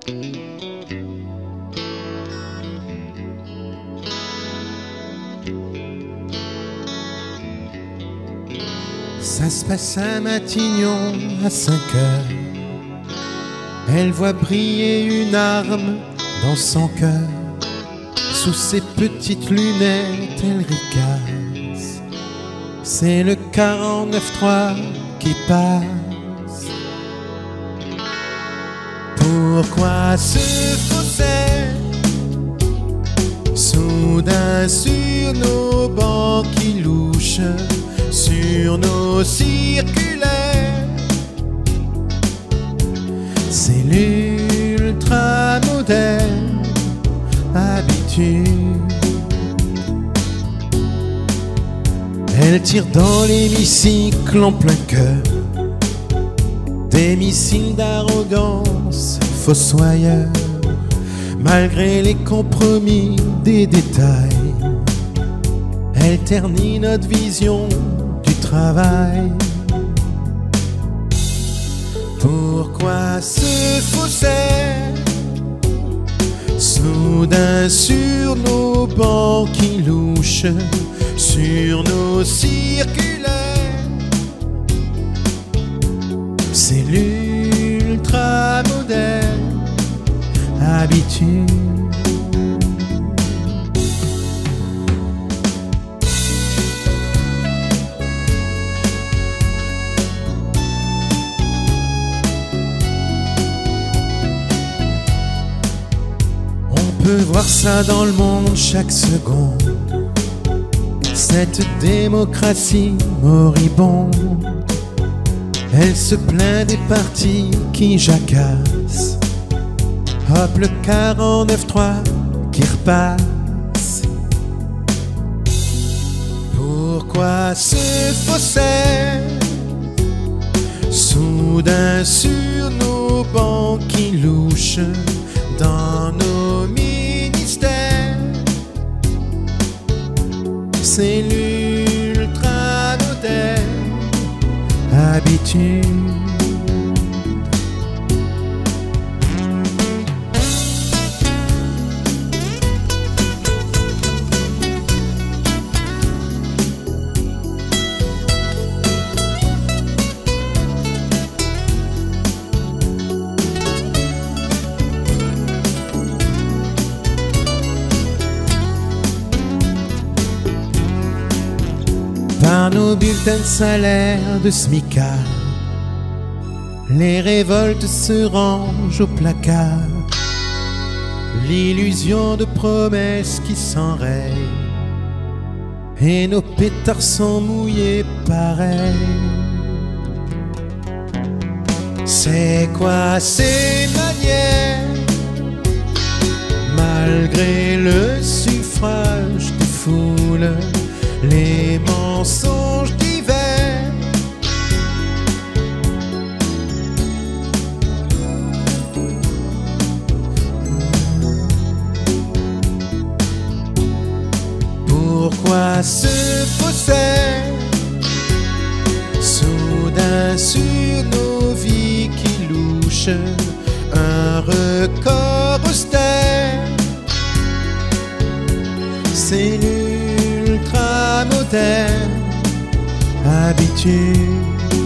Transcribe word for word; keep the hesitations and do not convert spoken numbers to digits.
Ça se passe à Matignon à cinq heures. Elle voit briller une arme dans son cœur. Sous ses petites lunettes, elle ricasse. C'est le quarante-neuf trois qui passe. Pourquoi ce faussaire soudain sur nos bancs qui louchent, sur nos circulaires? C'est l'ultra moderne habitude. Elle tire dans l'hémicycle en plein cœur, des missiles d'arrogance fossoyeurs. Malgré les compromis des détails, elle ternit notre vision du travail. Pourquoi ce faussaire soudain sur nos bancs qui louchent, sur nos circulaires? C'est l'ultra moderne habitude. On peut voir ça dans le monde chaque seconde, cette démocratie moribonde. Elle se plaint des partis qui jacassent. Hop, le quarante-neuf trois qui repasse. Pourquoi ce faussaire soudain sur nos bancs qui louchent, dans nos ministères? C'est l'ultra moderne habitude. Par nos bulletins de salaire de smicard, les révoltes se rangent au placard. L'illusion de promesses qui s'enrayent, et nos pétards sont mouillés pareil. C'est quoi ces manières, malgré le suffrage des foules, les mensonges divers? Pourquoi ce faussaire soudain sur nos vies qui louchent, un record austère? C'est l'ultra moderne habitude.